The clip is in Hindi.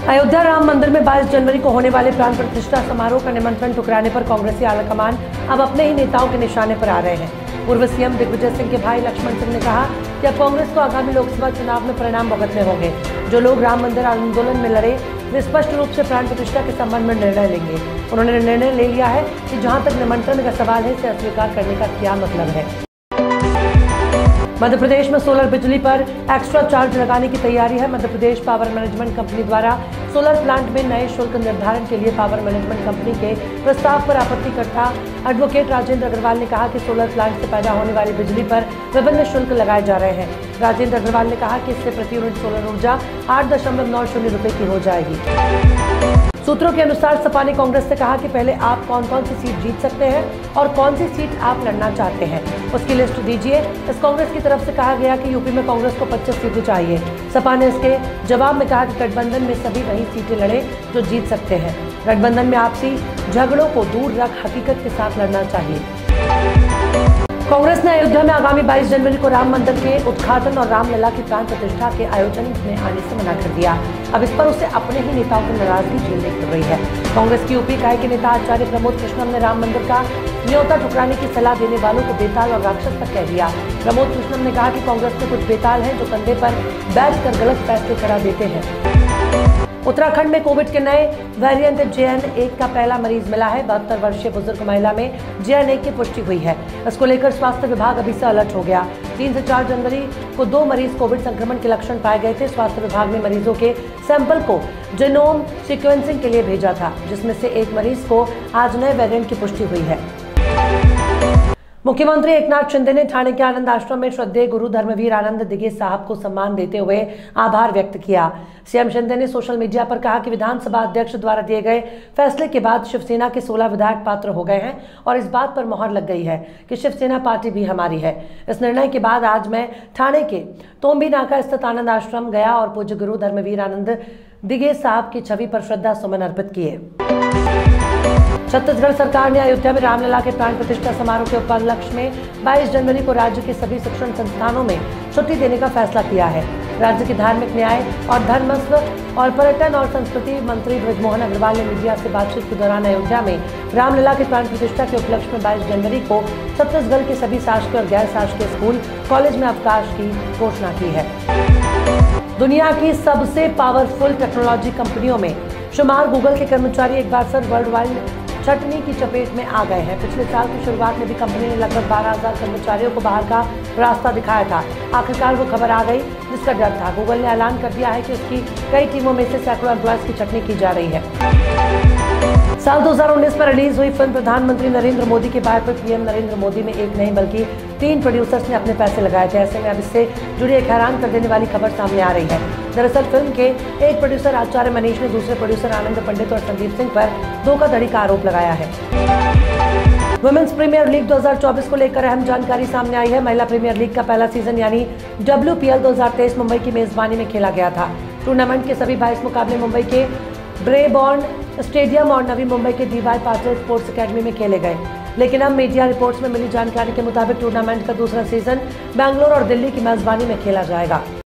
अयोध्या राम मंदिर में 22 जनवरी को होने वाले प्राण प्रतिष्ठा समारोह का निमंत्रण ठुकराने पर कांग्रेसी आलाकमान अब अपने ही नेताओं के निशाने पर आ रहे हैं। पूर्व सीएम दिग्विजय सिंह के भाई लक्ष्मण सिंह ने कहा कि अब कांग्रेस को आगामी लोकसभा चुनाव में परिणाम भुगतने होंगे। जो लोग राम मंदिर आंदोलन में लड़े वे स्पष्ट रूप से प्राण प्रतिष्ठा के संबंध में निर्णय लेंगे। उन्होंने निर्णय ले लिया है कि जहां तक निमंत्रण का सवाल है इसे अस्वीकार करने का क्या मतलब है। मध्य प्रदेश में सोलर बिजली पर एक्स्ट्रा चार्ज लगाने की तैयारी है। Madhya Pradesh power management company द्वारा सोलर प्लांट में नए शुल्क निर्धारण के लिए पावर मैनेजमेंट कंपनी के प्रस्ताव पर आपत्तिकर्ता एडवोकेट राजेंद्र अग्रवाल ने कहा कि सोलर प्लांट से पैदा होने वाली बिजली पर विभिन्न शुल्क लगाए जा रहे हैं। राजेंद्र अग्रवाल ने कहा कि इससे प्रति यूनिट सोलर ऊर्जा 8.90 रुपए की हो जाएगी। सूत्रों के अनुसार सपा ने कांग्रेस से कहा कि पहले आप कौन कौन सी सीट जीत सकते हैं और कौन सी सीट आप लड़ना चाहते हैं, उसकी लिस्ट दीजिए। इस कांग्रेस की तरफ से कहा गया कि यूपी में कांग्रेस को 25 सीटें चाहिए। सपा ने इसके जवाब में कहा कि गठबंधन में सभी वही सीटें लड़े जो जीत सकते हैं। गठबंधन में आपसी झगड़ों को दूर रख हकीकत के साथ लड़ना चाहिए। कांग्रेस ने अयोध्या में आगामी 22 जनवरी को राम मंदिर के उद्घाटन और रामलला की प्राण प्रतिष्ठा के आयोजन में आने से मना कर दिया। अब इस पर उसे अपने ही नेताओं की नाराजगी झेलनी पड़ रही है। कांग्रेस की यूपी इकाई के नेता आचार्य प्रमोद कृष्णम ने राम मंदिर का न्योता ठुकराने की सलाह देने वालों को बेताल और राक्षस तक कह दिया। प्रमोद कृष्णम ने कहा कि कांग्रेस में कुछ बेताल हैं जो कंधे पर बैठ कर गलत फैसले करा देते हैं। उत्तराखंड में कोविड के नए वेरिएंट JN1 का पहला मरीज मिला है। 72 वर्षीय बुजुर्ग महिला में JN1 की पुष्टि हुई है। इसको लेकर स्वास्थ्य विभाग अभी से अलर्ट हो गया। 3 से 4 जनवरी को 2 मरीज कोविड संक्रमण के लक्षण पाए गए थे। स्वास्थ्य विभाग ने मरीजों के सैंपल को जीनोम सीक्वेंसिंग के लिए भेजा था, जिसमें से एक मरीज को आज नए वेरिएंट की पुष्टि हुई है। मुख्यमंत्री एकनाथ शिंदे ने ठाणे के आनंद आश्रम में श्रद्धेय गुरु धर्मवीर आनंद दिघे साहब को सम्मान देते हुए आभार व्यक्त किया। सीएम शिंदे ने सोशल मीडिया पर कहा कि विधानसभा अध्यक्ष द्वारा दिए गए फैसले के बाद शिवसेना के 16 विधायक पात्र हो गए हैं और इस बात पर मोहर लग गई है कि शिवसेना पार्टी भी हमारी है। इस निर्णय के बाद आज मैं ठाणे के तोम्बी नाका स्थित आनंद आश्रम गया और पूज्य गुरु धर्मवीर आनंद दिघे साहब की छवि पर श्रद्धा सुमन अर्पित किए। छत्तीसगढ़ सरकार ने अयोध्या में रामलला के प्राण प्रतिष्ठा समारोह के उपलक्ष्य में 22 जनवरी को राज्य के सभी शिक्षण संस्थानों में छुट्टी देने का फैसला किया है। राज्य के धार्मिक न्याय और धर्मस्व और पर्यटन और संस्कृति मंत्री बृजमोहन अग्रवाल ने मीडिया से बातचीत के दौरान अयोध्या में रामलला के प्राण प्रतिष्ठा के उपलक्ष्य में 22 जनवरी को छत्तीसगढ़ के सभी शासकीय और गैर शासकीय स्कूल कॉलेज में अवकाश की घोषणा की है। दुनिया की सबसे पावरफुल टेक्नोलॉजी कंपनियों में शुमार गूगल के कर्मचारी एक बार फिर वर्ल्ड वाइड छटनी की चपेट में आ गए हैं। पिछले साल की शुरुआत में भी कंपनी ने लगभग 12,000 कर्मचारियों को बाहर का रास्ता दिखाया था। आखिरकार वो खबर आ गई जिसका डर था। गूगल ने ऐलान कर दिया है कि उसकी कई टीमों में से सैकड़ों एम्प्लॉयज की छटनी की जा रही है। साल 2019 में रिलीज हुई फिल्म प्रधानमंत्री नरेंद्र मोदी के बायोपिक पीएम नरेंद्र मोदी में एक नहीं बल्कि 3 प्रोड्यूसर्स ने अपने पैसे लगाए थे। ऐसे में अब इससे जुड़ी एक हैरान कर देने वाली खबर सामने आ रही है। दरअसल फिल्म के एक प्रोड्यूसर आचार्य मनीष ने दूसरे प्रोड्यूसर आनंद पंडित और संदीप सिंह पर धोखाधड़ी का आरोप लगाया है। वुमेन्स प्रीमियर लीग 2024 को लेकर अहम जानकारी सामने आई है। महिला प्रीमियर लीग का पहला सीजन यानी WPL 2023 मुंबई की मेजबानी में खेला गया था। टूर्नामेंट के सभी 22 मुकाबले मुंबई के ब्रेबॉर्न स्टेडियम और नवी मुंबई के DY पाटिल स्पोर्ट्स अकेडमी में खेले गए। लेकिन अब मीडिया रिपोर्ट्स में मिली जानकारी के मुताबिक टूर्नामेंट का दूसरा सीजन बैंगलोर और दिल्ली की मेजबानी में खेला जाएगा।